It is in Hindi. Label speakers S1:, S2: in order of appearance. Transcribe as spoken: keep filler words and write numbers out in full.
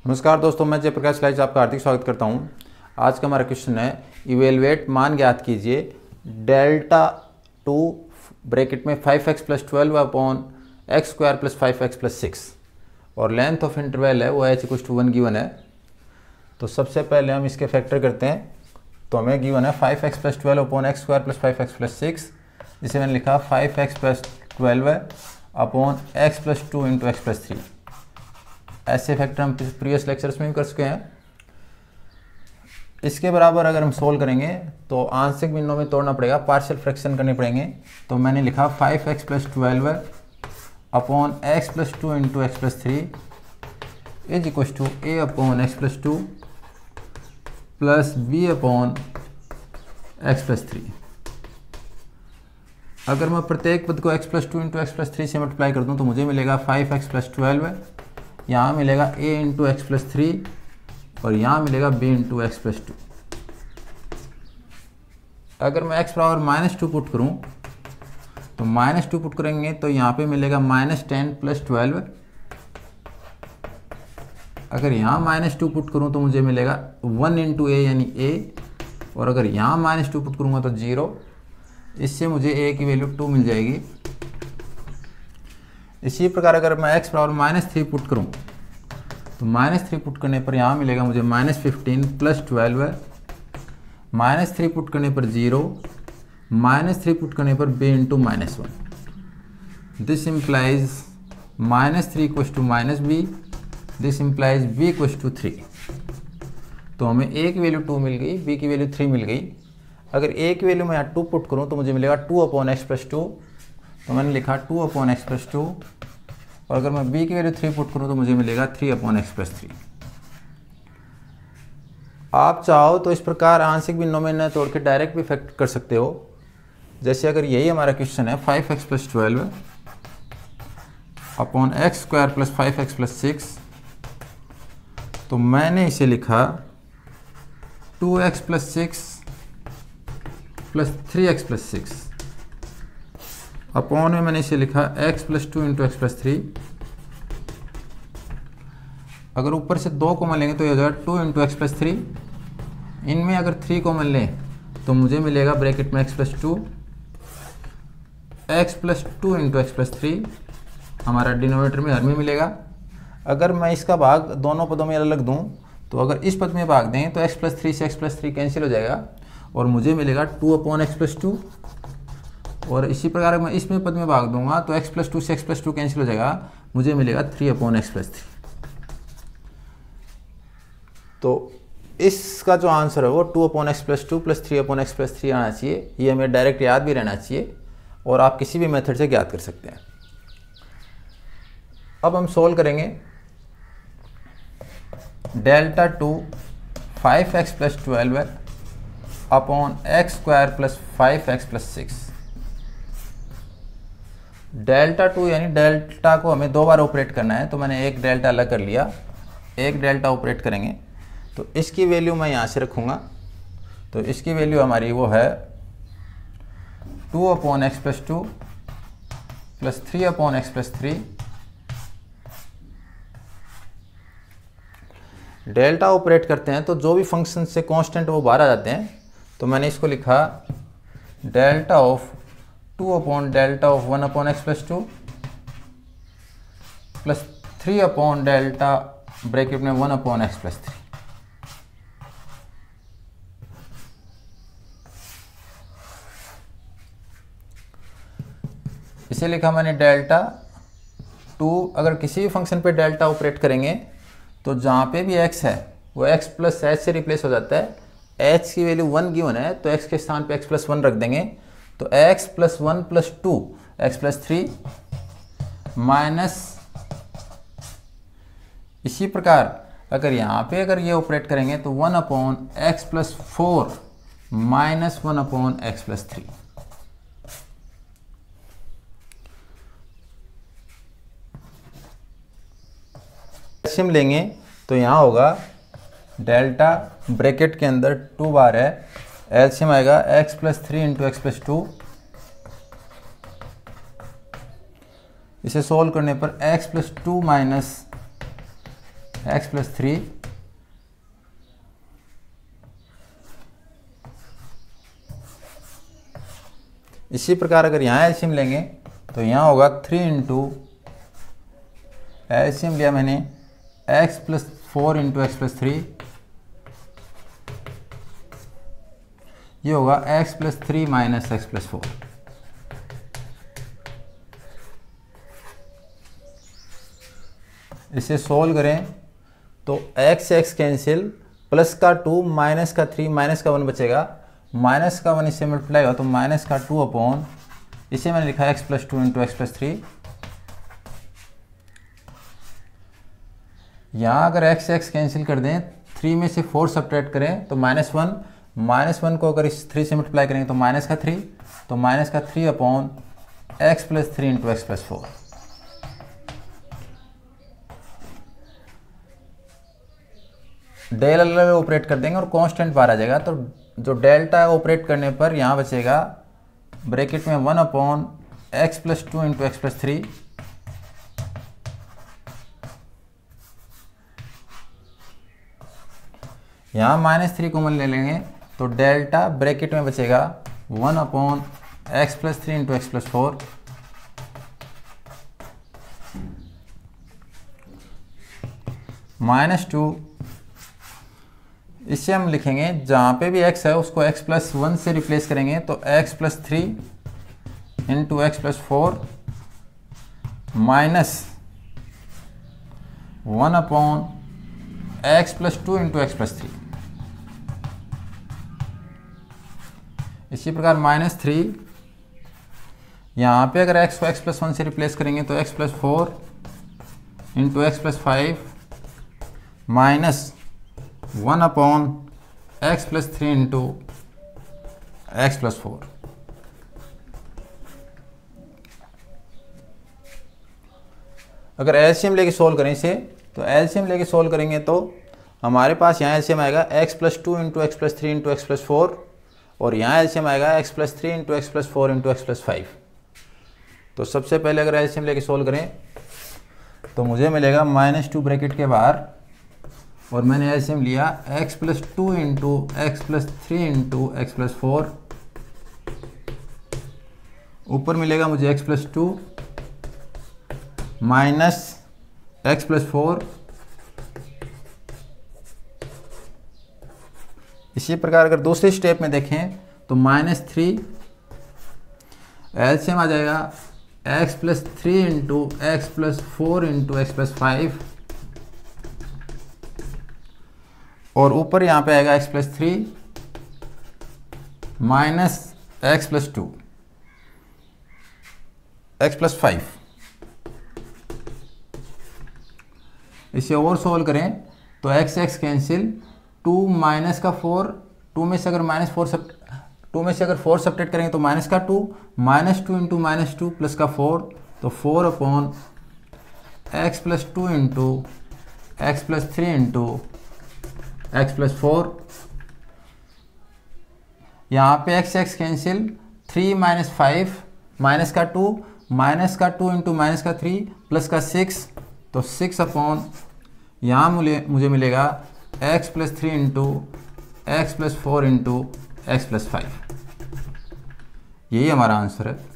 S1: नमस्कार दोस्तों, मैं जयप्रकाश लाइज आपका हार्दिक स्वागत करता हूं। आज का हमारा क्वेश्चन है इवेलुएट मान ज्ञात कीजिए डेल्टा टू ब्रैकेट में five x plus twelve upon x square plus five x plus six और लेंथ ऑफ इंटरवल है वो h equals to one given है। तो सबसे पहले हम इसके फैक्टर करते हैं। तो हमें गिवन है five x plus twelve upon x square plus five x plus six, जिसे मैंने लिखा five x plus twelve upon x plus two into x plus three. ऐसे फैक्टर हम प्रीवियस लेक्चर्स में भी कर चुके हैं। इसके बराबर अगर हम सोल्व करेंगे तो आंशिक भिन्नों में तोड़ना पड़ेगा, पार्शियल फ्रैक्शन करने पड़ेंगे। तो मैंने लिखा five x plus twelve upon x plus two into x plus three is equal to a upon x plus two plus b upon x plus three. अगर मैं प्रत्येक पद को x plus two into x plus three से मल्टीप्लाई कर दूं तो मुझे मिलेगा फाइव एक्स प्लस ट्वेल्व, यहाँ मिलेगा a into x plus three और यहाँ मिलेगा b into x plus two. अगर मैं x बराबर माइनस टू पुट करूँ तो माइनस टू पुट करेंगे तो यहाँ पे मिलेगा माइनस टेन प्लस ट्वेल्व। अगर यहाँ माइनस टू पुट करूँ तो मुझे मिलेगा वन इंटू ए यानी a, और अगर यहाँ माइनस टू पुट करूँगा तो जीरो। इससे मुझे a की वैल्यू टू मिल जाएगी। इसी प्रकार अगर मैं x बराबर माइनस थ्री पुट करूँ तो माइनस थ्री पुट करने पर यहाँ मिलेगा मुझे minus fifteen plus twelve, minus three put करने पर जीरो, माइनस थ्री पुट करने पर b into minus one. This implies minus three equals to minus b, this implies b equals to three. तो हमें a की वैल्यू टू मिल गई, b की वैल्यू थ्री मिल गई। अगर a की वैल्यू मैं यहाँ टू पुट करूँ तो मुझे मिलेगा two upon x plus two. तो मैंने लिखा two upon x plus two, और अगर मैं b की वैल्यू थ्री पुट करूँ तो मुझे मिलेगा three upon x plus three. आप चाहो तो इस प्रकार आंशिक भिन्नों में न तोड़ के डायरेक्ट भी फैक्ट कर सकते हो। जैसे अगर यही हमारा क्वेश्चन है five x plus twelve upon x square plus five x plus six, तो मैंने इसे लिखा two x plus six plus three x plus six upon में मैंने इसे लिखा x plus two into x plus three. अगर ऊपर से दो कॉमन लेंगे तो ये हो जाएगा two into x plus three. इनमें अगर थ्री कॉमन लें तो मुझे मिलेगा ब्रैकेट में x plus two, x plus two into x plus three हमारा डिनोमिनेटर में हर में मिलेगा। अगर मैं इसका भाग दोनों पदों में अलग दूं तो अगर इस पद में भाग दें तो x प्लस थ्री से x प्लस थ्री कैंसिल हो जाएगा और मुझे मिलेगा two upon x plus two. और इसी प्रकार मैं इसमें पद में भाग दूंगा तो x प्लस टू से x प्लस टू कैंसिल हो जाएगा, मुझे मिलेगा three upon x plus three. तो इसका जो आंसर है वो two upon x plus two plus three upon x plus three आना चाहिए। ये हमें डायरेक्ट याद भी रहना चाहिए और आप किसी भी मेथड से ज्ञात कर सकते हैं। अब हम सोल्व करेंगे delta two five x plus twelve upon x square plus five x plus six. Delta two यानी डेल्टा को हमें दो बार ऑपरेट करना है, तो मैंने एक डेल्टा अलग कर लिया, एक डेल्टा ऑपरेट करेंगे। तो इसकी वैल्यू मैं यहाँ से रखूँगा, तो इसकी वैल्यू हमारी वो है two upon x plus two plus three upon x plus three. Delta operate करते हैं तो जो भी फंक्शन से कांस्टेंट वो बाहर आ जाते हैं। तो मैंने इसको लिखा delta of two upon delta of one upon x plus two plus three upon delta bracket में one upon x plus three. इसे लिखा मैंने डेल्टा टू। अगर किसी भी फंक्शन पे डेल्टा ऑपरेट करेंगे तो जहाँ पे भी x है वो x प्लस एच से रिप्लेस हो जाता है। h की वैल्यू वन गिवन है तो x के स्थान पे x प्लस वन रख देंगे, तो x plus one plus two x plus three minus. इसी प्रकार अगर यहाँ पे अगर ये ऑपरेट करेंगे तो one upon x plus four minus one upon x plus three. LCM लेंगे तो यहाँ होगा डेल्टा ब्रैकेट के अंदर टू बार है, एलसीएम आएगा x plus three into x plus two. इसे सोल्व करने पर x plus two minus x plus three इसी प्रकार अगर यहाँ एलसीएम लेंगे तो यहाँ होगा थ्री इंटू एलसीएम लिया मैंने x plus four into x plus three, ये होगा x plus three minus x plus four. इसे सोल्व करें तो x x कैंसिल, प्लस का टू माइनस का थ्री माइनस का वन बचेगा, माइनस का वन इससे मल्टीप्लाई होगा तो माइनस का टू अपॉन, इसे मैंने लिखा x plus two into x plus three. यहाँ अगर x x कैंसिल कर दें, थ्री में से फोर सब्ट्रैक्ट करें तो माइनस वन, माइनस वन को अगर इस थ्री से मल्टीप्लाई करेंगे तो माइनस का थ्री, तो माइनस का three upon x plus three into x plus four. Del अलग ऑपरेट कर देंगे और कांस्टेंट बाहर आ जाएगा, तो जो डेल्टा ऑपरेट करने पर यहाँ बचेगा ब्रैकेट में one upon x plus two into x plus three, यहाँ माइनस थ्री कॉमन ले लेंगे तो डेल्टा ब्रैकेट में बचेगा one upon x plus three into x plus four, minus two, इससे हम लिखेंगे जहाँ पे भी x है उसको x प्लस वन से रिप्लेस करेंगे तो x plus three into x plus four minus one upon x plus two into x plus three. इसी प्रकार माइनस थ्री, यहाँ पे अगर x को x प्लस वन से रिप्लेस करेंगे तो x plus four into x plus five minus one upon x plus three into x plus four. अगर एलसीएम लेके सोल्व करें इसे, तो एलसीएम लेके सोल्व करेंगे तो हमारे पास यहाँ एलसीएम आएगा x plus two into x plus three into x plus four, और यहाँ एलसीएम आएगा x plus three into x plus four into x plus five. तो सबसे पहले अगर एलसीएम लेके सोल्व करें तो मुझे मिलेगा माइनस टू ब्रैकेट के बाहर, और मैंने एलसीएम लिया x plus two into x plus three into x plus four, ऊपर मिलेगा मुझे x plus two minus x plus four. इसी प्रकार अगर दूसरे स्टेप में देखें तो माइनस थ्री, एलसीएम आ जाएगा x plus three into x plus four into x plus five, और ऊपर यहाँ पे आएगा x plus three minus x plus two x plus five. इसे और सोल्व करें तो x x cancel, two minus का फोर, टू में से अगर माइनस फोर सब टू में से अगर फोर सब्ट्रैक्ट करेंगे तो माइनस का two, minus two into minus two plus का फोर, तो four upon x plus two into x plus three into x plus four. यहाँ पे x x cancel, three minus five, minus का टू, माइनस का टू इंटू माइनस का थ्री प्लस का सिक्स, तो सिक्स अपॉन यहाँ मुझे मुझे मिलेगा x plus three into x plus four into x plus five. यही हमारा आंसर है।